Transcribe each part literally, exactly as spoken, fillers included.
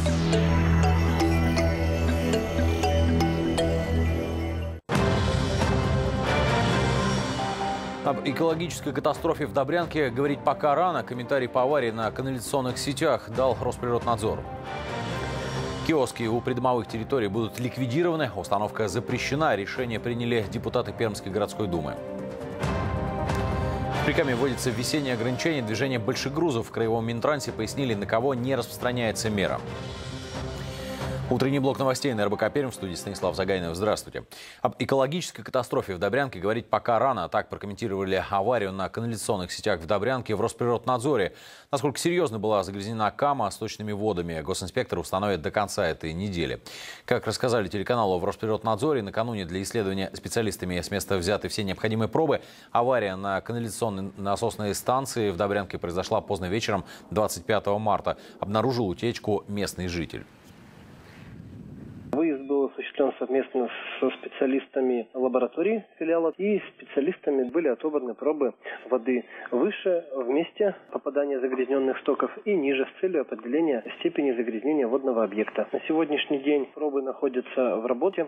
Об экологической катастрофе в Добрянке говорить пока рано. Комментарий по аварии на канализационных сетях дал Росприроднадзор. Киоски у придомовых территорий будут ликвидированы. Установка запрещена. Решение приняли депутаты Пермской городской думы. В Прикаме вводится весеннее ограничение движения больших грузов. В Краевом Минтрансе пояснили, на кого не распространяется мера. Утренний блок новостей на эр бэ ка Пермь, в студии Станислав Загайнов. Здравствуйте. Об экологической катастрофе в Добрянке говорить пока рано. Так прокомментировали аварию на канализационных сетях в Добрянке в Росприроднадзоре. Насколько серьезно была загрязнена Кама сточными водами, госинспекторы установят до конца этой недели. Как рассказали телеканалу в Росприроднадзоре, накануне для исследования специалистами с места взяты все необходимые пробы. Авария на канализационной насосной станции в Добрянке произошла поздно вечером двадцать пятого марта. Обнаружил утечку местный житель. Выезд был осуществлен совместно со специалистами лаборатории филиала, и специалистами были отобраны пробы воды выше в месте попадания загрязненных стоков и ниже с целью определения степени загрязнения водного объекта. На сегодняшний день пробы находятся в работе.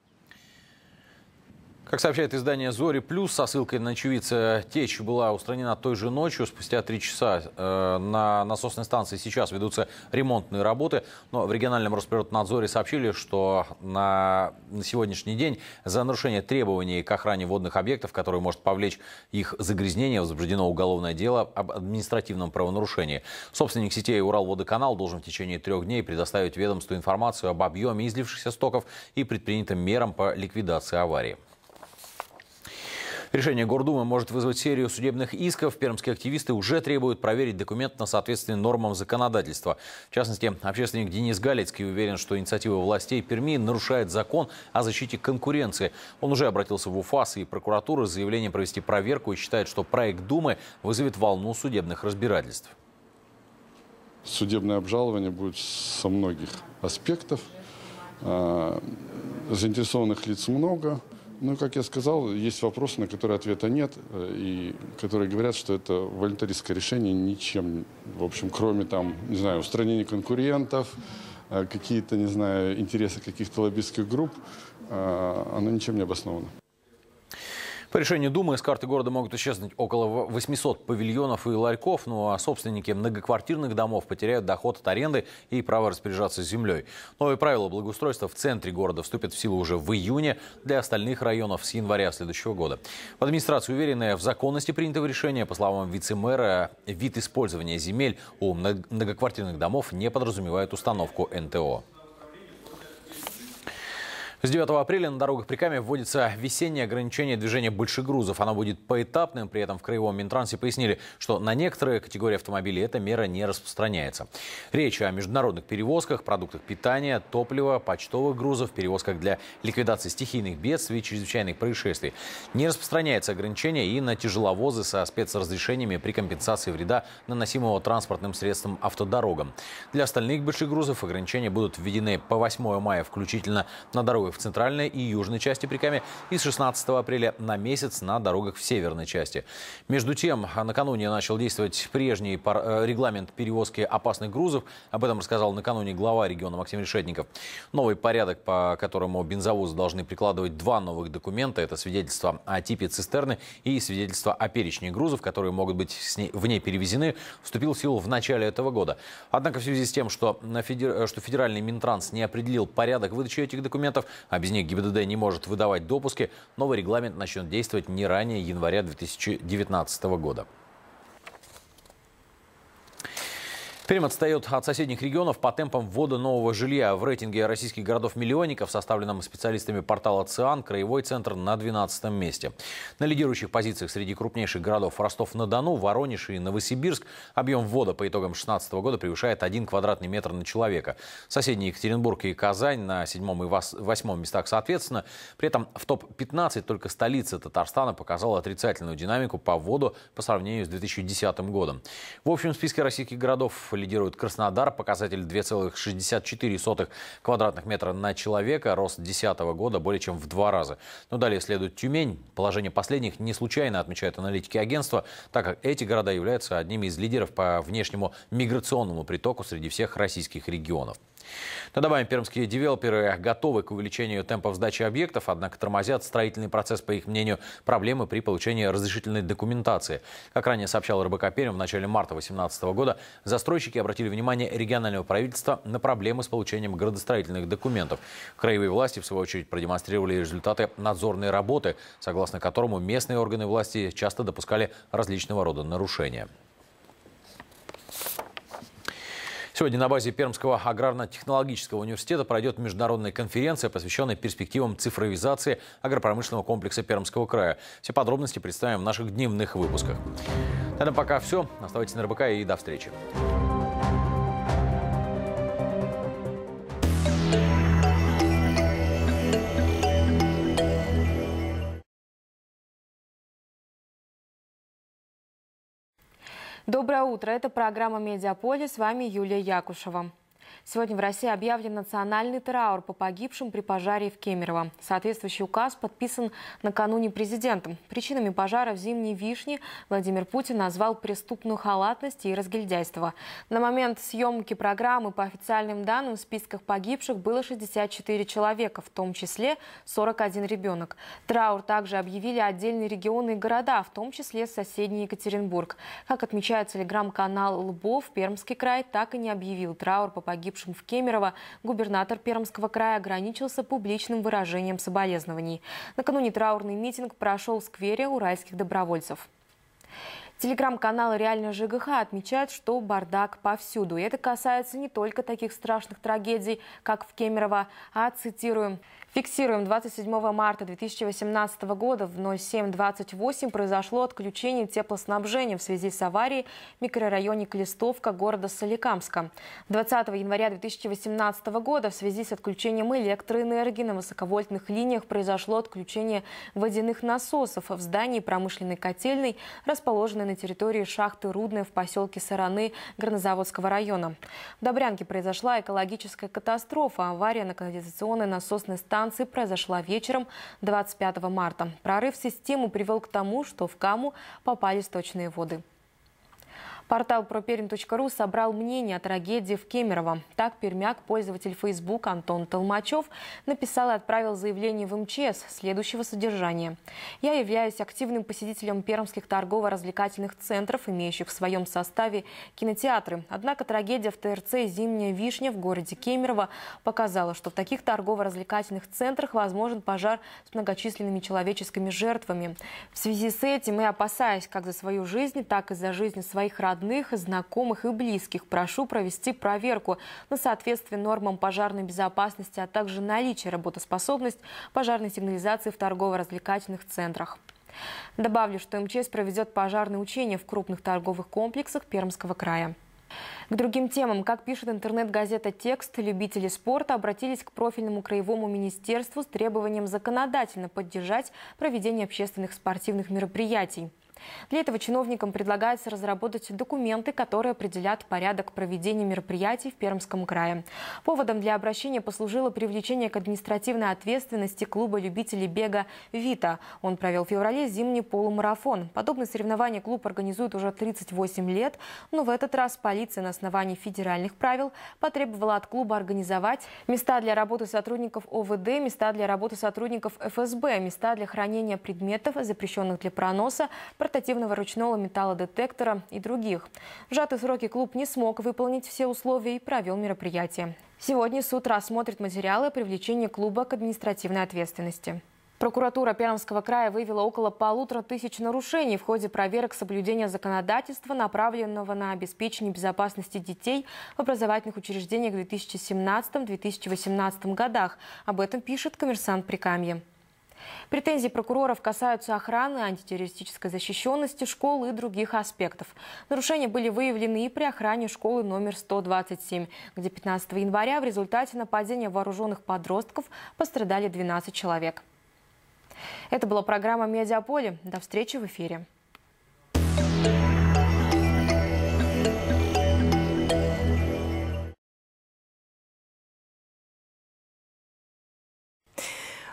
Как сообщает издание «Зори Плюс», со ссылкой на очевидца, течь была устранена той же ночью. Спустя три часа э, на насосной станции сейчас ведутся ремонтные работы. Но в региональном Росприроднадзоре сообщили, что на, на сегодняшний день за нарушение требований к охране водных объектов, которое может повлечь их загрязнение, возбуждено уголовное дело об административном правонарушении. Собственник сетей «Уралводоканал» должен в течение трех дней предоставить ведомству информацию об объеме излившихся стоков и предпринятым мерам по ликвидации аварии. Решение Гордумы может вызвать серию судебных исков. Пермские активисты уже требуют проверить документ на соответствие нормам законодательства. В частности, общественник Денис Галицкий уверен, что инициатива властей Перми нарушает закон о защите конкуренции. Он уже обратился в УФАС и прокуратуру с заявлением провести проверку и считает, что проект Думы вызовет волну судебных разбирательств. Судебное обжалование будет со многих аспектов. Заинтересованных лиц много. Ну, как я сказал, есть вопросы, на которые ответа нет, и которые говорят, что это волюнтаристское решение ничем, в общем, кроме там, не знаю, устранения конкурентов, какие-то, не знаю, интересы каких-то лоббистских групп, оно ничем не обосновано. По решению Думы с карты города могут исчезнуть около восьмисот павильонов и ларьков, ну а собственники многоквартирных домов потеряют доход от аренды и право распоряжаться землей. Новые правила благоустройства в центре города вступят в силу уже в июне, для остальных районов с января следующего года. В администрации уверены в законности принятого решения. По словам вице-мэра, вид использования земель у многоквартирных домов не подразумевает установку эн тэ о. С девятого апреля на дорогах Прикамья вводится весеннее ограничение движения больших грузов. Оно будет поэтапным. При этом в Краевом Минтрансе пояснили, что на некоторые категории автомобилей эта мера не распространяется. Речь о международных перевозках, продуктах питания, топлива, почтовых грузов, перевозках для ликвидации стихийных бедствий и чрезвычайных происшествий. Не распространяется ограничение и на тяжеловозы со спецразрешениями при компенсации вреда, наносимого транспортным средством автодорогам. Для остальных больших грузов ограничения будут введены по восьмое мая включительно на дорогах в центральной и южной части Прикамья и с шестнадцатого апреля на месяц на дорогах в северной части. Между тем, накануне начал действовать прежний регламент перевозки опасных грузов. Об этом рассказал накануне глава региона Максим Решетников. Новый порядок, по которому бензовозы должны прикладывать два новых документа. Это свидетельство о типе цистерны и свидетельство о перечне грузов, которые могут быть в ней перевезены, вступил в силу в начале этого года. Однако в связи с тем, что, что федеральный Минтранс не определил порядок выдачи этих документов, а без них гэ и бэ дэ дэ не может выдавать допуски, новый регламент начнет действовать не ранее января две тысячи девятнадцатого года. Пермь отстает от соседних регионов по темпам ввода нового жилья. В рейтинге российских городов-миллионников, составленном специалистами портала ЦИАН, краевой центр на двенадцатом месте. На лидирующих позициях среди крупнейших городов Ростов-на-Дону, Воронеж и Новосибирск объем ввода по итогам две тысячи шестнадцатого года превышает один квадратный метр на человека. Соседние Екатеринбург и Казань на седьмом и восьмом местах соответственно. При этом в топ пятнадцать только столица Татарстана показала отрицательную динамику по вводу по сравнению с две тысячи десятым годом. В общем списке российских городов лидирует Краснодар, показатель две целых шестьдесят четыре сотых квадратных метра на человека, рост две тысячи десятого года более чем в два раза. Но далее следует Тюмень. Положение последних не случайно, отмечают аналитики агентства, так как эти города являются одними из лидеров по внешнему миграционному притоку среди всех российских регионов. Но добавим, пермские девелоперы готовы к увеличению темпов сдачи объектов, однако тормозят строительный процесс, по их мнению, проблемы при получении разрешительной документации. Как ранее сообщал эр бэ ка «Пермь», в начале марта две тысячи восемнадцатого года застройщики обратили внимание регионального правительства на проблемы с получением градостроительных документов. Краевые власти, в свою очередь, продемонстрировали результаты надзорной работы, согласно которому местные органы власти часто допускали различного рода нарушения. Сегодня на базе Пермского аграрно-технологического университета пройдет международная конференция, посвященная перспективам цифровизации агропромышленного комплекса Пермского края. Все подробности представим в наших дневных выпусках. На этом пока все. Оставайтесь на эр бэ ка и до встречи. Доброе утро. Это программа «Медиаполе». С вами Юлия Якушева. Сегодня в России объявлен национальный траур по погибшим при пожаре в Кемерово. Соответствующий указ подписан накануне президентом. Причинами пожара в Зимней Вишне Владимир Путин назвал преступную халатность и разгильдяйство. На момент съемки программы, по официальным данным, в списках погибших было шестьдесят четыре человека, в том числе сорок один ребенок. Траур также объявили отдельные регионы и города, в том числе соседний Екатеринбург. Как отмечает телеграм-канал «Лбов», Пермский край так и не объявил траур по погибшим в Кемерово. Губернатор Пермского края ограничился публичным выражением соболезнований. Накануне траурный митинг прошел в сквере уральских добровольцев. Телеграм-канал «Реально Жэ Гэ Ха» отмечает, что бардак повсюду. И это касается не только таких страшных трагедий, как в Кемерово, а, цитируем, «Фиксируем, двадцать седьмого марта две тысячи восемнадцатого года в ноль семь двадцать восемь произошло отключение теплоснабжения в связи с аварией в микрорайоне Клестовка города Соликамска. двадцатого января две тысячи восемнадцатого года в связи с отключением электроэнергии на высоковольтных линиях произошло отключение водяных насосов в здании промышленной котельной, расположенной на территории шахты Рудная в поселке Сараны Горнозаводского района. В Добрянке произошла экологическая катастрофа. Авария на канализационной насосной станции произошла вечером двадцать пятого марта. Прорыв системы привел к тому, что в Каму попали сточные воды. Портал про пермь точка ру собрал мнение о трагедии в Кемерово. Так пермяк, пользователь Facebook Антон Толмачев, написал и отправил заявление в эм че эс следующего содержания. «Я являюсь активным посетителем пермских торгово-развлекательных центров, имеющих в своем составе кинотеатры. Однако трагедия в тэ эр цэ «Зимняя Вишня» в городе Кемерово показала, что в таких торгово-развлекательных центрах возможен пожар с многочисленными человеческими жертвами. В связи с этим, и опасаясь как за свою жизнь, так и за жизнь своих родных, родных, знакомых и близких, прошу провести проверку на соответствие нормам пожарной безопасности, а также наличие работоспособности пожарной сигнализации в торгово-развлекательных центрах». Добавлю, что эм че эс проведет пожарные учения в крупных торговых комплексах Пермского края. К другим темам, как пишет интернет-газета «Текст», любители спорта обратились к профильному краевому министерству с требованием законодательно поддержать проведение общественных спортивных мероприятий. Для этого чиновникам предлагается разработать документы, которые определят порядок проведения мероприятий в Пермском крае. Поводом для обращения послужило привлечение к административной ответственности клуба любителей бега «Вита». Он провел в феврале зимний полумарафон. Подобные соревнования клуб организует уже тридцать восемь лет, но в этот раз полиция на основании федеральных правил потребовала от клуба организовать места для работы сотрудников о вэ дэ, места для работы сотрудников эф эс бэ, места для хранения предметов, запрещенных для проноса, портативного ручного металлодетектора и других. В сжатые сроки клуб не смог выполнить все условия и провел мероприятие. Сегодня суд рассмотрит материалы привлечения клуба к административной ответственности. Прокуратура Пермского края выявила около полутора тысяч нарушений в ходе проверок соблюдения законодательства, направленного на обеспечение безопасности детей в образовательных учреждениях в две тысячи семнадцатом — две тысячи восемнадцатом годах. Об этом пишет «Коммерсант» Прикамье. Претензии прокуроров касаются охраны, антитеррористической защищенности школ и других аспектов. Нарушения были выявлены и при охране школы номер сто двадцать семь, где пятнадцатого января в результате нападения вооруженных подростков пострадали двенадцать человек. Это была программа «Медиаполе». До встречи в эфире.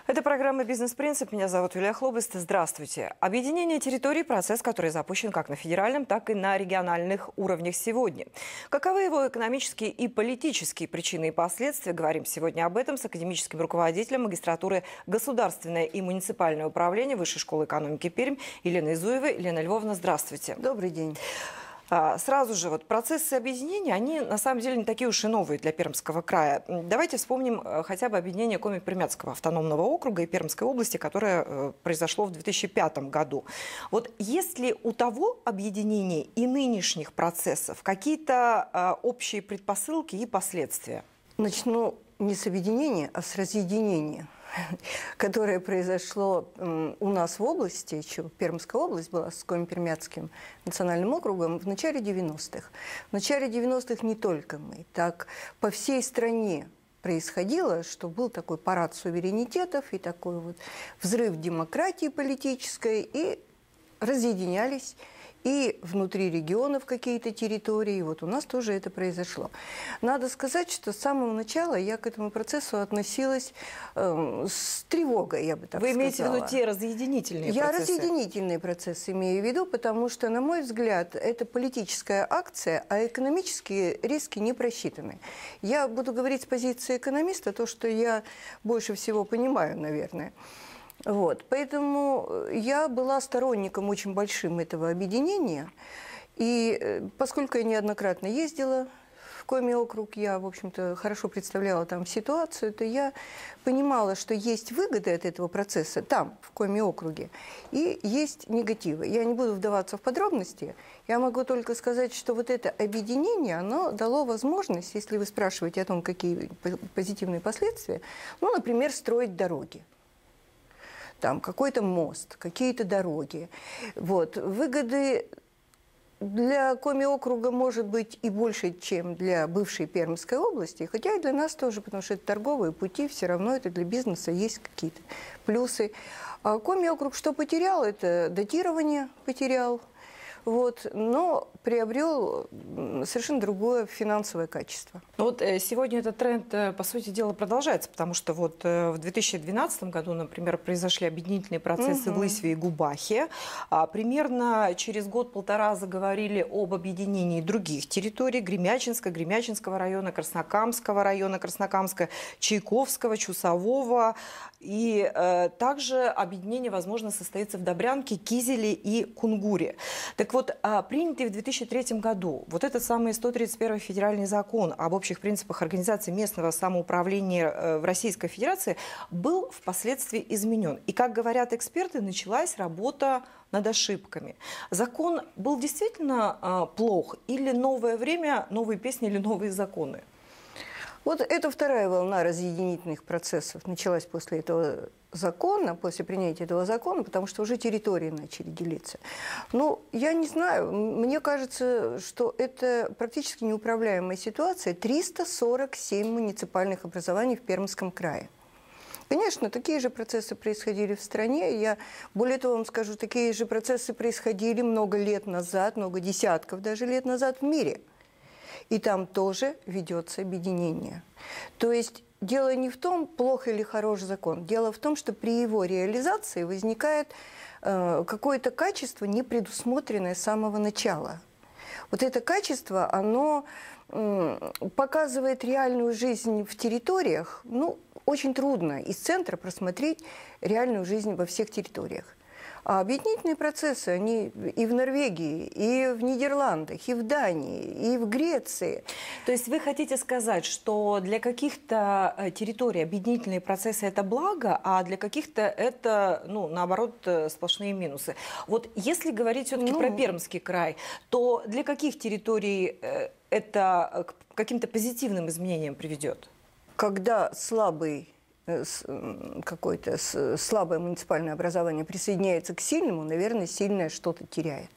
Это программа «Бизнес-принцип». Меня зовут Юлия Хлобыст. Здравствуйте. Объединение территорий – процесс, который запущен как на федеральном, так и на региональных уровнях сегодня. Каковы его экономические и политические причины и последствия? Говорим сегодня об этом с академическим руководителем магистратуры государственное и муниципальное управление Высшей школы экономики Пермь Еленой Зуевой. Елена Львовна, здравствуйте. Добрый день. Сразу же, вот процессы объединения, они на самом деле не такие уж и новые для Пермского края. Давайте вспомним хотя бы объединение Коми-Примятского автономного округа и Пермской области, которое произошло в две тысячи пятом году. Вот есть ли у того объединения и нынешних процессов какие-то общие предпосылки и последствия? Начну не с объединения, а с разъединения, которое произошло у нас в области, еще Пермская область была с Коми-Пермятским национальным округом в начале девяностых. В начале девяностых не только мы, так по всей стране происходило, что был такой парад суверенитетов и такой вот взрыв демократии политической, и разъединялись и внутри регионов какие-то территории. Вот у нас тоже это произошло. Надо сказать, что с самого начала я к этому процессу относилась э, с тревогой, я бы так Вы сказала. имеете в виду те разъединительные я процессы? Я разъединительные процессы имею в виду, потому что, на мой взгляд, это политическая акция, а экономические риски не просчитаны. Я буду говорить с позиции экономиста, то, что я больше всего понимаю, наверное. Вот. Поэтому я была сторонником очень большим этого объединения. И поскольку я неоднократно ездила в Коми-округ, я, в общем-то, хорошо представляла там ситуацию, то я понимала, что есть выгоды от этого процесса там, в Коми-округе, и есть негативы. Я не буду вдаваться в подробности. Я могу только сказать, что вот это объединение, оно дало возможность, если вы спрашиваете о том, какие позитивные последствия, ну, например, строить дороги. Там какой-то мост, какие-то дороги. Вот. Выгоды для Коми-округа может быть и больше, чем для бывшей Пермской области, хотя и для нас тоже, потому что это торговые пути, все равно это для бизнеса есть какие-то плюсы. А Коми-округ что потерял? Это датирование потерял. Вот, но приобрел совершенно другое финансовое качество. Вот сегодня этот тренд, по сути дела, продолжается, потому что вот в две тысячи двенадцатом году, например, произошли объединительные процессы угу. в Лысьве и Губахе. А примерно через год-полтора заговорили об объединении других территорий: Гремячинска, Гремячинского района, Краснокамского района, Краснокамска, Чайковского, Чусового. И э, также объединение, возможно, состоится в Добрянке, Кизеле и Кунгуре. Так вот, а, принятый в две тысячи третьем году вот этот самый сто тридцать первый федеральный закон об общих принципах организации местного самоуправления э, в Российской Федерации был впоследствии изменен. И, как говорят эксперты, началась работа над ошибками. Закон был действительно э, плох? Или новое время, новые песни или новые законы? Вот эта вторая волна разъединительных процессов началась после этого закона, после принятия этого закона, потому что уже территории начали делиться. Ну, я не знаю, мне кажется, что это практически неуправляемая ситуация. триста сорок семь муниципальных образований в Пермском крае. Конечно, такие же процессы происходили в стране. Я более того вам скажу, такие же процессы происходили много лет назад, много десятков даже лет назад в мире. И там тоже ведется объединение. То есть дело не в том, плох или хорош закон. Дело в том, что при его реализации возникает э, какое-то качество, не предусмотренное с самого начала. Вот это качество, оно э, показывает реальную жизнь в территориях. Ну, очень трудно из центра просмотреть реальную жизнь во всех территориях. А объединительные процессы, они и в Норвегии, и в Нидерландах, и в Дании, и в Греции. То есть вы хотите сказать, что для каких-то территорий объединительные процессы – это благо, а для каких-то это, ну, наоборот, сплошные минусы. Вот если говорить все-таки ну, про Пермский край, то для каких территорий это к каким-то позитивным изменениям приведет? Когда слабый какое-то слабое муниципальное образование присоединяется к сильному, наверное, сильное что-то теряет.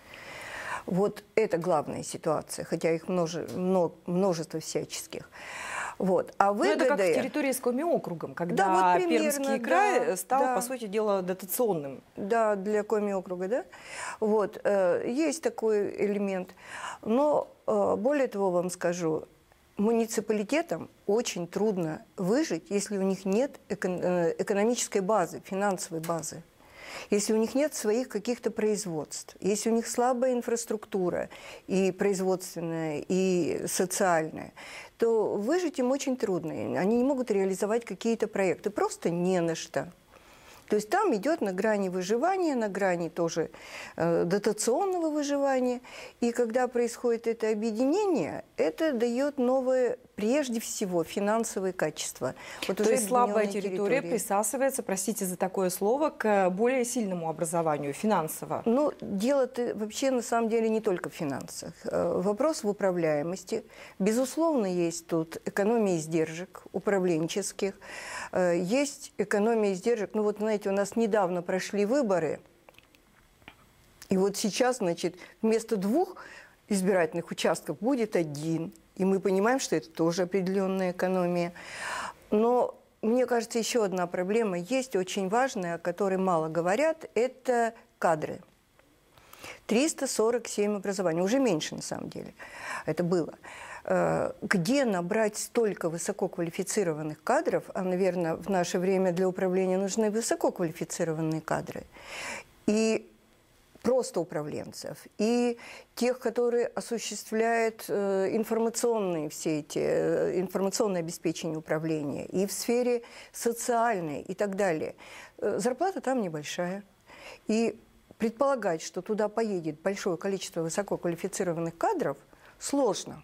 Вот это главная ситуация, хотя их множе, множество всяческих. Вот. А выгоды... это как в территории с Коми-округом, когда да, вот примерно, Пермский край да, стал, да. по сути дела, дотационным. Да, для Коми-округа, да. Вот. Есть такой элемент. Но более того вам скажу, муниципалитетам очень трудно выжить, если у них нет экономической базы, финансовой базы. Если у них нет своих каких-то производств, если у них слабая инфраструктура и производственная, и социальная, то выжить им очень трудно. Они не могут реализовать какие-то проекты, просто не на что. То есть там идет на грани выживания, на грани тоже э, дотационного выживания. И когда происходит это объединение, это дает новое, прежде всего, финансовые качества. Вот То уже есть слабая территория территория присасывается, простите за такое слово, к более сильному образованию финансово. Ну, дело-то вообще на самом деле не только в финансах. Вопрос в управляемости. Безусловно, есть тут экономия издержек управленческих, есть экономия издержек. Ну вот, знаете, у нас недавно прошли выборы, и вот сейчас, значит, вместо двух избирательных участков будет один. И мы понимаем, что это тоже определенная экономия. Но мне кажется, еще одна проблема есть, очень важная, о которой мало говорят, это кадры. триста сорок семь образований, уже меньше на самом деле это было. Где набрать столько высококвалифицированных кадров, а, наверное, в наше время для управления нужны высококвалифицированные кадры, и просто управленцев, и тех, которые осуществляют э, информационные все эти, э, информационное обеспечение управления, и в сфере социальной и так далее. Э, зарплата там небольшая. И предполагать, что туда поедет большое количество высококвалифицированных кадров, сложно.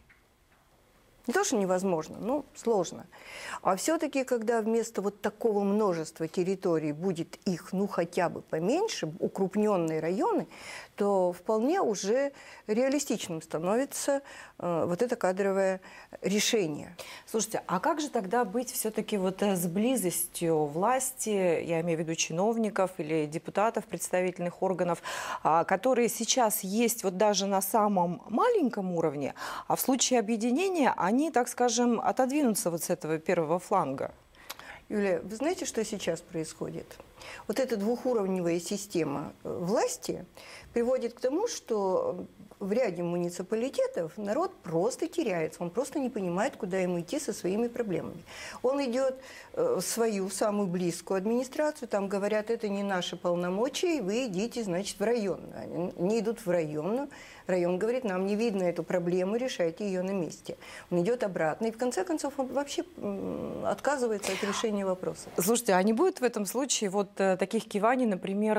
Не то, что невозможно, но сложно. А все-таки, когда вместо вот такого множества территорий будет их, ну, хотя бы поменьше, укрупненные районы, то вполне уже реалистичным становится э, вот это кадровое решение. Слушайте, а как же тогда быть все-таки вот с близостью власти, я имею в виду чиновников или депутатов, представительных органов, а, которые сейчас есть вот даже на самом маленьком уровне, а в случае объединения они, так скажем, отодвинутся вот с этого первого фланга? Юлия, вы знаете, что сейчас происходит? Вот эта двухуровневая система власти приводит к тому, что в ряде муниципалитетов народ просто теряется, он просто не понимает, куда ему идти со своими проблемами. Он идет в свою самую близкую администрацию, там говорят, это не наши полномочия, вы идите, значит, в районную. Они идут в районную, район говорит, нам не видно эту проблему, решайте ее на месте. Он идет обратно, и в конце концов он вообще отказывается от решения вопроса. Слушайте, а не будет в этом случае вот таких киваний, например,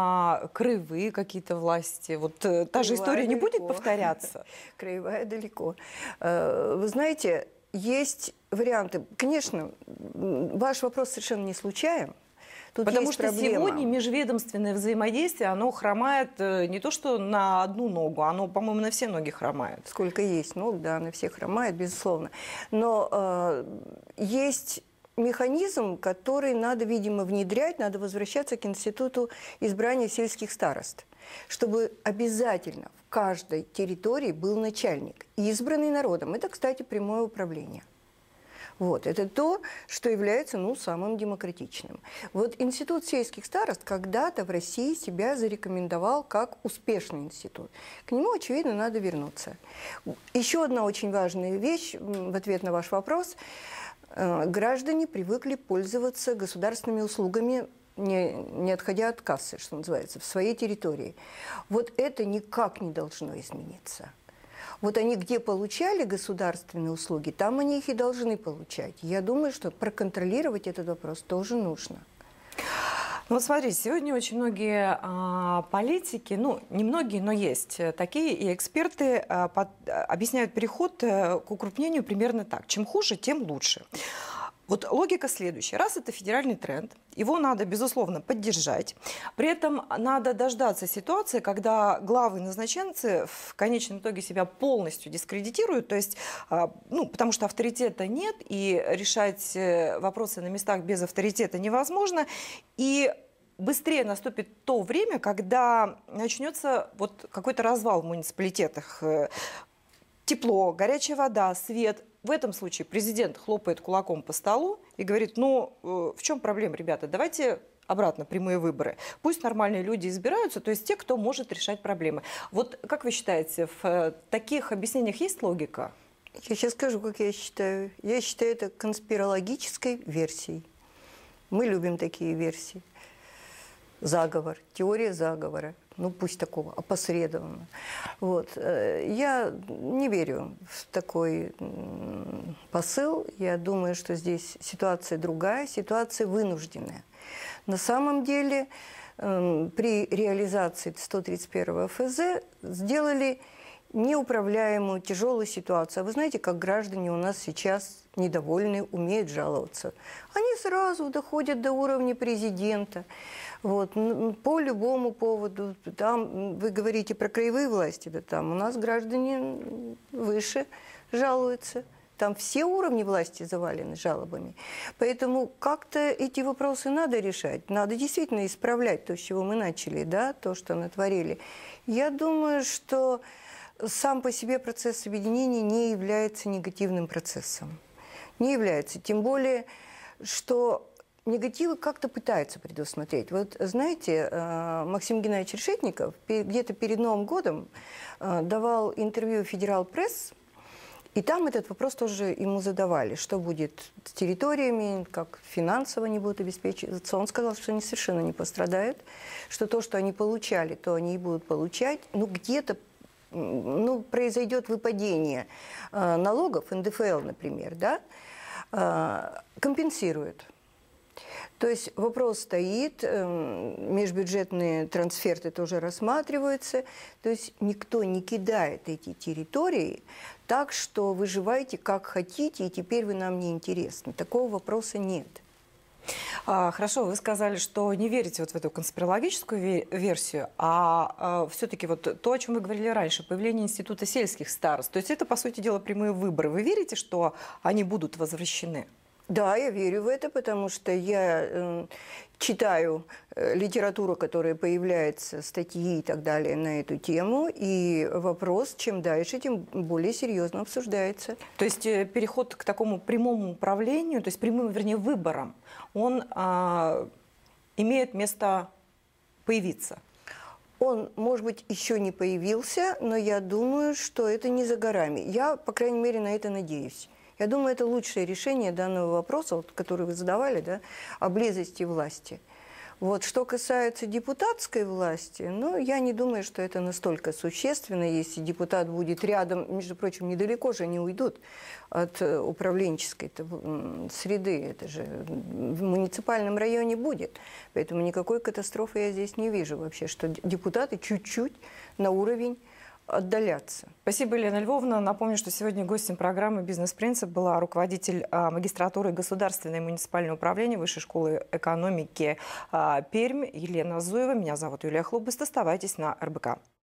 на краевые какие-то власти? Вот та Краевая же история не далеко. будет повторяться? Краевая далеко. Вы знаете, есть варианты. Конечно, ваш вопрос совершенно не случайен. Тут Потому что проблема. сегодня межведомственное взаимодействие, оно хромает не то что на одну ногу, оно, по-моему, на все ноги хромает. Сколько есть ног, да, на все хромает, безусловно. Но э, есть механизм, который надо, видимо, внедрять, надо возвращаться к институту избрания сельских старост, чтобы обязательно в каждой территории был начальник, избранный народом. Это, кстати, прямое управление. Вот, это то, что является, ну, самым демократичным. Вот институт сельских старост когда-то в России себя зарекомендовал как успешный институт. К нему, очевидно, надо вернуться. Еще одна очень важная вещь в ответ на ваш вопрос. Граждане привыкли пользоваться государственными услугами, не, не отходя от кассы, что называется, в своей территории. Вот это никак не должно измениться. Вот они где получали государственные услуги, там они их и должны получать. Я думаю, что проконтролировать этот вопрос тоже нужно. Ну вот смотрите, сегодня очень многие а, политики, ну не многие, но есть такие, и эксперты а, под, а, объясняют переход а, к укрупнению примерно так. Чем хуже, тем лучше. Вот логика следующая. Раз это федеральный тренд, его надо, безусловно, поддержать. При этом надо дождаться ситуации, когда главы назначенцы в конечном итоге себя полностью дискредитируют, то есть, ну, потому что авторитета нет, и решать вопросы на местах без авторитета невозможно. И быстрее наступит то время, когда начнется вот какой-то развал в муниципалитетах. Тепло, горячая вода, свет. В этом случае президент хлопает кулаком по столу и говорит, ну, в чем проблема, ребята, давайте обратно прямые выборы. Пусть нормальные люди избираются, то есть те, кто может решать проблемы. Вот как вы считаете, в таких объяснениях есть логика? Я сейчас скажу, как я считаю. Я считаю это конспирологической версией. Мы любим такие версии. Заговор, теория заговора. Ну, пусть такого, опосредованно. Вот. Я не верю в такой посыл. Я думаю, что здесь ситуация другая, ситуация вынужденная. На самом деле, при реализации сто тридцать первого эф зэ сделали неуправляемую тяжелую ситуацию. А вы знаете, как граждане у нас сейчас недовольны, умеют жаловаться. Они сразу доходят до уровня президента. Вот, по любому поводу. Там вы говорите про краевые власти, да там у нас граждане выше жалуются. Там все уровни власти завалены жалобами. Поэтому как-то эти вопросы надо решать. Надо действительно исправлять то, с чего мы начали, да, то, что натворили. Я думаю, что сам по себе процесс объединения не является негативным процессом. Не является. Тем более, что негативы как-то пытаются предусмотреть. Вот знаете, Максим Геннадьевич Решетников где-то перед Новым годом давал интервью «Федерал Пресс», и там этот вопрос тоже ему задавали, что будет с территориями, как финансово они будут обеспечиваться. Он сказал, что они совершенно не пострадают, что то, что они получали, то они и будут получать. Ну, где-то ну, произойдет выпадение э, налогов, эн дэ эф эл, например, да, э, компенсируют. То есть вопрос стоит, э, межбюджетные трансферты тоже рассматриваются. То есть никто не кидает эти территории так, что выживайте как хотите, и теперь вы нам не интересны. Такого вопроса нет. А, хорошо, вы сказали, что не верите вот в эту конспирологическую версию, а, а все-таки вот то, о чем вы говорили раньше, появление института сельских старост, то есть это, по сути дела, прямые выборы. Вы верите, что они будут возвращены? Да, я верю в это, потому что я э, читаю э, литературу, которая появляется, статьи и так далее на эту тему, и вопрос, чем дальше, тем более серьезно обсуждается. То есть э, переход к такому прямому управлению, то есть прямым, вернее, выборам, он э, имеет место появиться? Он, может быть, еще не появился, но я думаю, что это не за горами. Я, по крайней мере, на это надеюсь. Я думаю, это лучшее решение данного вопроса, вот, который вы задавали, да, о близости власти. Вот, что касается депутатской власти, ну, я не думаю, что это настолько существенно, если депутат будет рядом, между прочим, недалеко же они уйдут от управленческой среды, это же в муниципальном районе будет. Поэтому никакой катастрофы я здесь не вижу вообще, что депутаты чуть-чуть на уровень отдаляться. Спасибо, Елена Львовна. Напомню, что сегодня гостем программы «Бизнес-принцип» была руководитель а, магистратуры государственное и муниципальное управление Высшей школы экономики а, Пермь Елена Зуева. Меня зовут Юлия Хлобыст. Оставайтесь на эр бэ ка.